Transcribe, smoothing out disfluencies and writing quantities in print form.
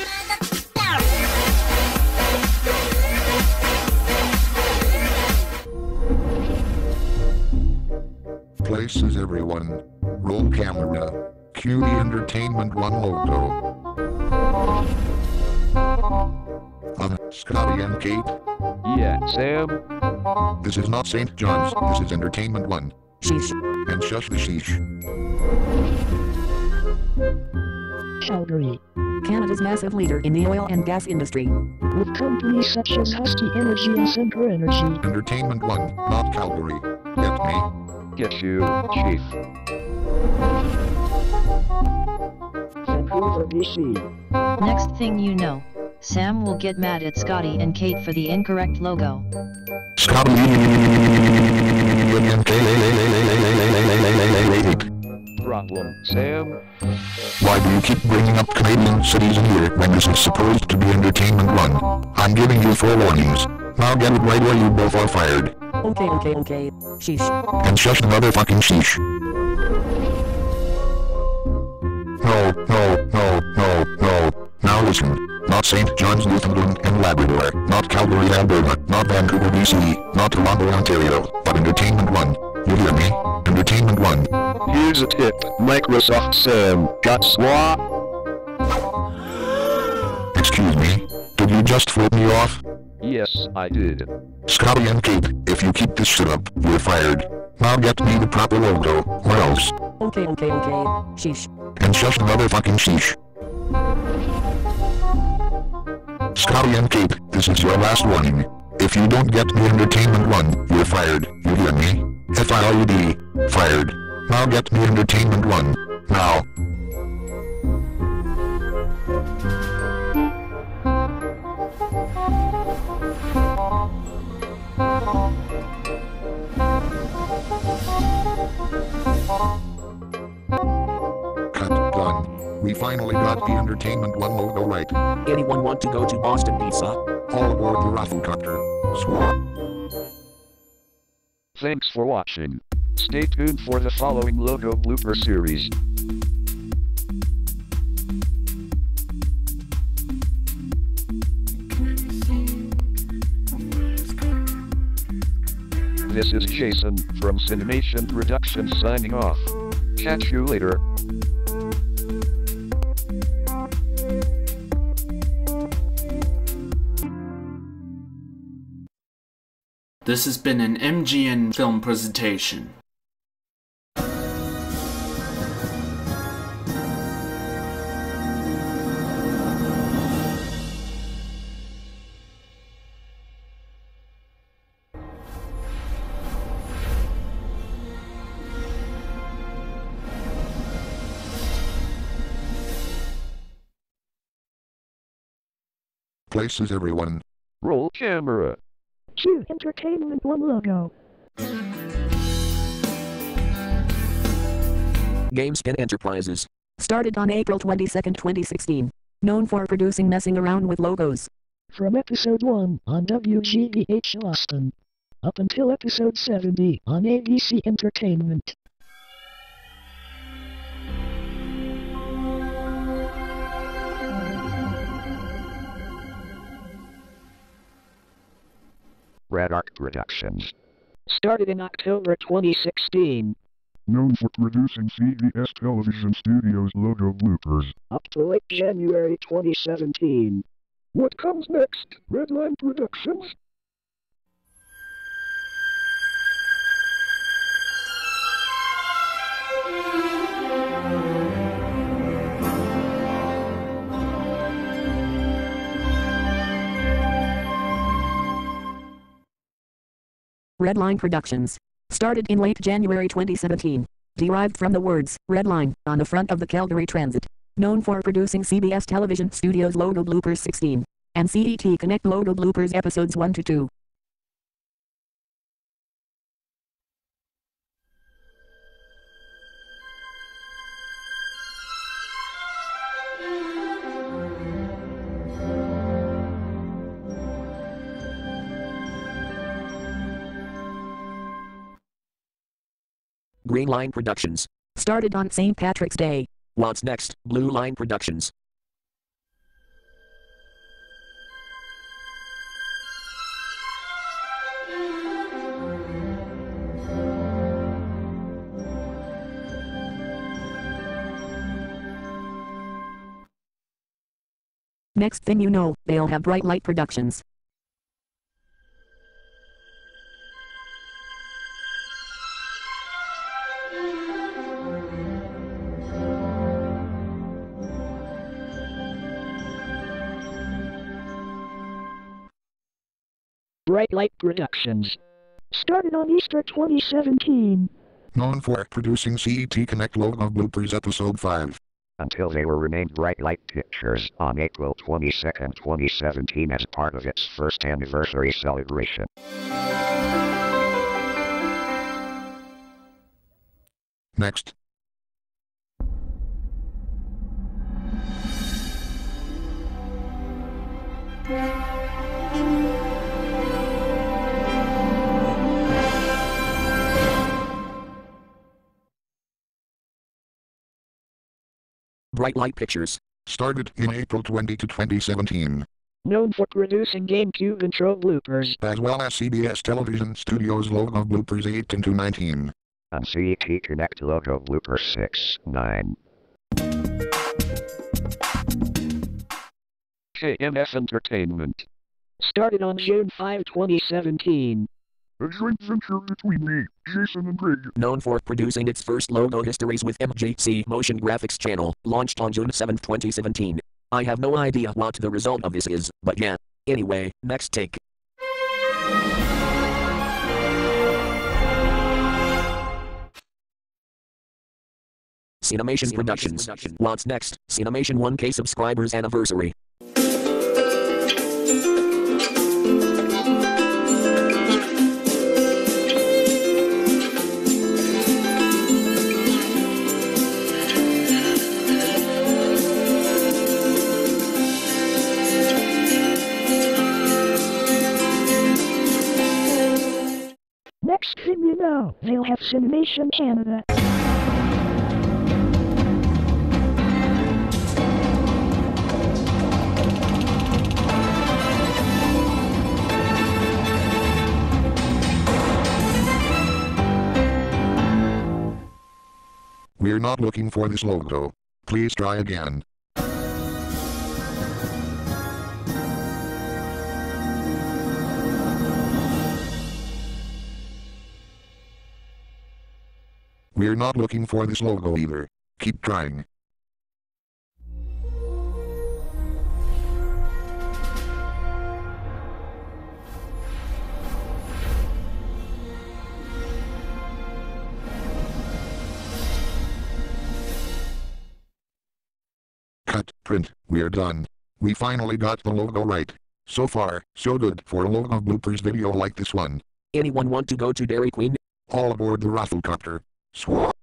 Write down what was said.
Places everyone. Roll camera. Cue the Entertainment One logo. Scotty and Kate. Yeah, Sam? This is not St. John's, this is Entertainment One. Sheesh. And shush the sheesh. Calgary. Canada's massive leader in the oil and gas industry. With companies such as Husky Energy and Centre Energy. Entertainment One, not Calgary. Get me? Get you, Chief. Vancouver, BC. Next thing you know, Sam will get mad at Scotty and Kate for the incorrect logo. Scotty and Kate. Problem, Sam? Why do you keep bringing up Canadian cities in here when this is supposed to be Entertainment One? I'm giving you 4 warnings. Now get it right or you both are fired. Okay. Sheesh. And shush the motherfucking sheesh. No. Now listen. Not St. John's, Newfoundland and Labrador. Not Calgary, Alberta. Not Vancouver, BC. Not Toronto, Ontario. But Entertainment One. You hear me? Entertainment One. Here's a tip. Microsoft Sam got swap. Excuse me? Did you just flip me off? Yes, I did. Scotty and Kate, if you keep this shit up, you're fired. Now get me the proper logo, or else. Okay. Sheesh. And shush the motherfucking sheesh. Scotty and Kate, this is your last warning. If you don't get me Entertainment One, you're fired. You hear me? F-I-R-E-D. Fired. Now get me Entertainment One. Now. Cut. Done. We finally got the Entertainment One logo right. Anyone want to go to Boston Pizza? All aboard the Rafflecopter. Swap. Thanks for watching. Stay tuned for the following Logo Blooper series. This is Jason from Cinemation Productions signing off. Catch you later. This has been an MGN film presentation. Places everyone. Roll camera. Cue Entertainment One logo. GameSpin Enterprises. Started on April 22, 2016. Known for producing messing around with logos. From episode 1 on WGBH Austin. Up until episode 70 on ABC Entertainment. Red Arc Productions. Started in October 2016. Known for producing CBS Television Studios Logo Bloopers. Up to late January 2017. What comes next? Redline Productions? Redline Productions. Started in late January 2017. Derived from the words, Red Line, on the front of the Calgary Transit. Known for producing CBS Television Studios Logo Bloopers 16. And CET Connect Logo Bloopers Episodes 1 to 2. Green Line Productions. Started on St. Patrick's Day. What's next? Blue Line Productions. Next thing you know, they'll have Bright Light Productions. Bright Light Productions. Started on Easter 2017. Known for producing CET Connect Logo Bloopers Episode 5. Until they were renamed Bright Light Pictures on April 22, 2017 as part of its first anniversary celebration. Next. Bright Light Pictures. Started in April 2017. Known for producing GameCube intro bloopers. As well as CBS Television Studios Logo Bloopers 8 into 19. And CET Connect Logo Bloopers 6, 9. KMF Entertainment. Started on June 5, 2017. A joint venture between me, Jason and Greg. Known for producing its first logo histories with MJC Motion Graphics channel, launched on June 7, 2017. I have no idea what the result of this is, but yeah. Anyway, next take. Cinemation Productions. What's next? Cinemation 1K subscribers anniversary. Next thing you know, they'll have Cinemation Canada. We're not looking for this logo. Please try again. We're not looking for this logo either. Keep trying. Cut, print, we're done. We finally got the logo right. So far, so good for a Logo Bloopers video like this one. Anyone want to go to Dairy Queen? All aboard the Rafflecopter. Swat.